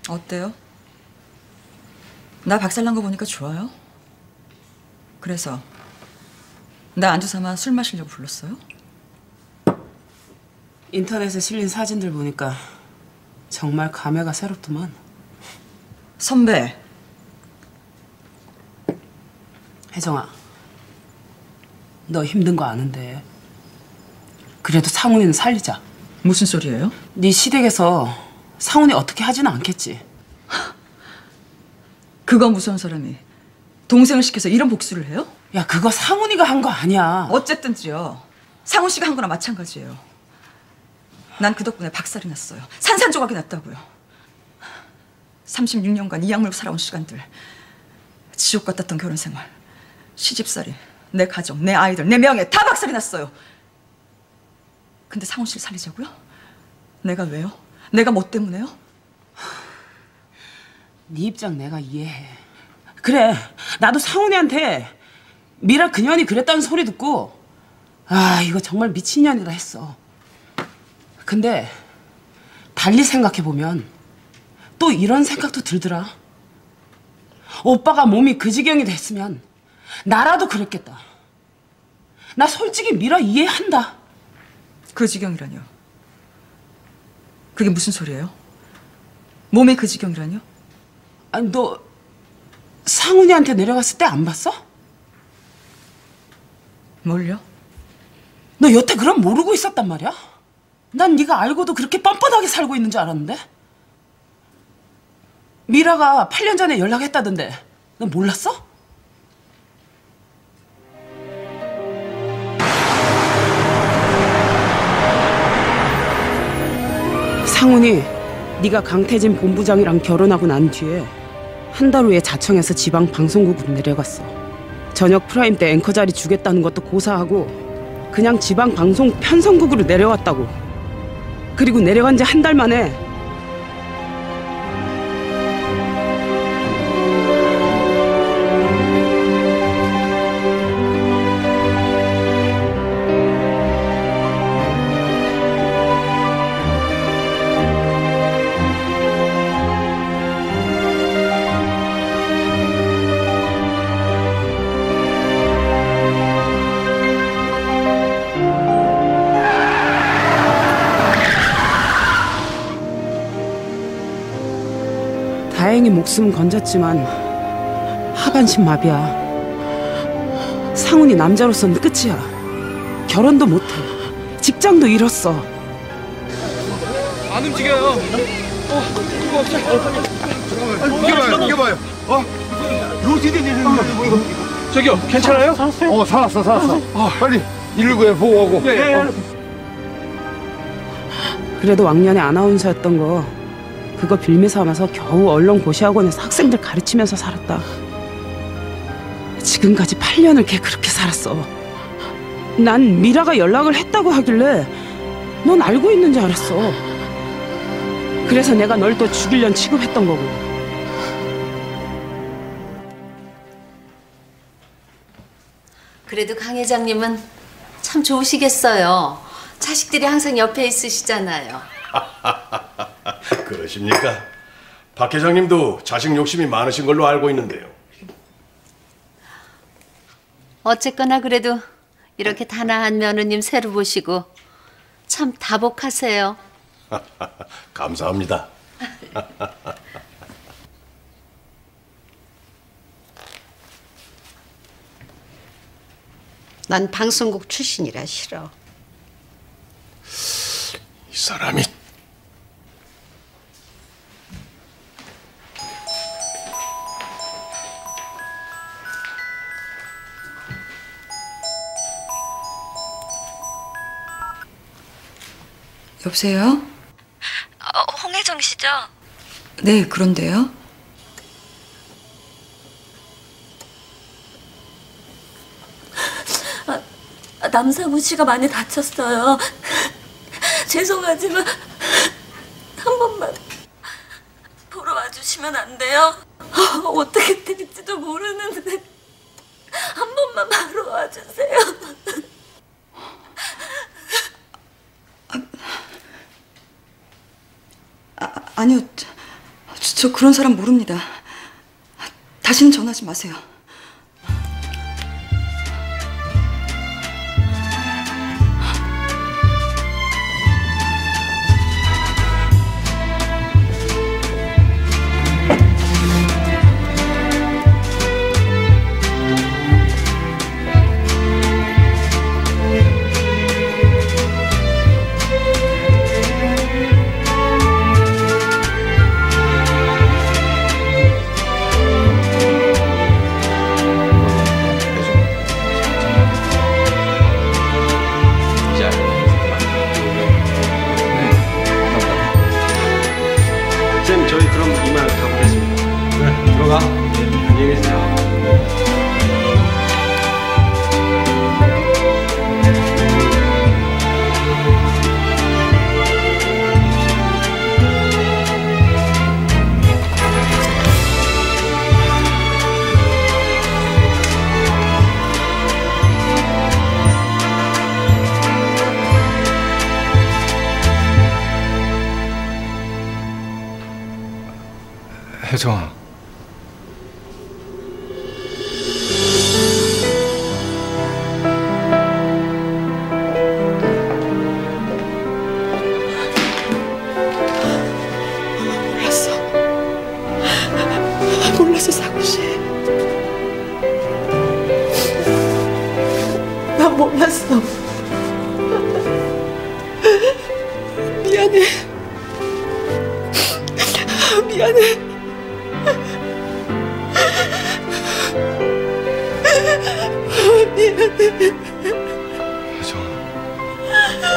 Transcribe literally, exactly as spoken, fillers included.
어때요? 나 박살난 거 보니까 좋아요? 그래서 나 안주 삼아 술 마시려고 불렀어요? 인터넷에 실린 사진들 보니까 정말 감회가 새롭더만. 선배. 혜정아, 너 힘든 거 아는데 그래도 상훈이는 살리자. 무슨 소리예요? 네 시댁에서 상훈이 어떻게 하지는 않겠지. 그거 무서운 사람이 동생을 시켜서 이런 복수를 해요? 야, 그거 상훈이가 한 거 아니야. 어쨌든지요. 상훈 씨가 한 거나 마찬가지예요. 난 그 덕분에 박살이 났어요. 산산조각이 났다고요. 삼십육 년간 이 약물고 살아온 시간들, 지옥 같았던 결혼 생활, 시집살이, 내 가정, 내 아이들, 내 명예 다 박살이 났어요. 근데 상훈 씨를 살리자고요? 내가 왜요? 내가 뭐 때문에요? 네 입장 내가 이해해. 그래, 나도 상훈이한테 미라 그년이 그랬다는 소리 듣고 아, 이거 정말 미친년이다 했어. 근데 달리 생각해보면 또 이런 생각도 들더라. 오빠가 몸이 그 지경이 됐으면 나라도 그랬겠다. 나 솔직히 미라 이해한다. 그 지경이라뇨? 그게 무슨 소리예요? 몸이 그 지경이라뇨? 아니, 너 상훈이한테 내려갔을 때 안 봤어? 뭘요? 너 여태 그럼 모르고 있었단 말이야? 난 네가 알고도 그렇게 뻔뻔하게 살고 있는 줄 알았는데? 미라가 팔 년 전에 연락했다던데 너 몰랐어? 상훈이 네가 강태진 본부장이랑 결혼하고 난 뒤에 한 달 후에 자청해서 지방 방송국으로 내려갔어. 저녁 프라임 때 앵커 자리 주겠다는 것도 고사하고 그냥 지방 방송 편성국으로 내려왔다고. 그리고 내려간 지 한 달 만에 다행히 목숨은 건졌지만 하반신 마비야. 상훈이 남자로서는 끝이야. 결혼도 못해. 직장도 잃었어. 안 움직여요. 어, 이거 없어. 이겨봐요, 이겨봐요. 어? 어떻게 된 일인지 모르고. 저기요, 괜찮아요? 살았어요? 어, 살았어, 살았어. 어. 빨리 일일구에 보고하고. 네, 네. 어. 그래도 왕년에 아나운서였던 거 그거 빌미 삼아서 겨우 언론 고시학원에서 학생들 가르치면서 살았다. 지금까지 팔 년을 걔 그렇게 살았어. 난 미라가 연락을 했다고 하길래 넌 알고 있는 줄 알았어. 그래서 내가 널 또 죽이려는 취급했던 거고. 그래도 강 회장님은 참 좋으시겠어요. 자식들이 항상 옆에 있으시잖아요. 그러십니까? 박 회장님도 자식 욕심이 많으신 걸로 알고 있는데요. 어쨌거나 그래도 이렇게 단아한 며느님 새로 보시고 참 다복하세요. 감사합니다. 난 방송국 출신이라 싫어. 이 사람이 여보세요? 어, 홍혜정 씨죠? 네, 그런데요. 아, 남상우 씨가 많이 다쳤어요. 죄송하지만 한 번만 보러 와주시면 안 돼요? 어, 어떻게 될지도 모르는데 한 번만 바로 와주세요. 아, 아니요. 저, 저 그런 사람 모릅니다. 다시는 전화하지 마세요. 쌤, 저희 그럼 이만 가보겠습니다. 네, 들어가. 안녕히 계세요. 혜정아. 몰랐어. 몰랐어, 상우 씨. 나 몰랐어. 미안해. 미안해. 미안해. 혜정아.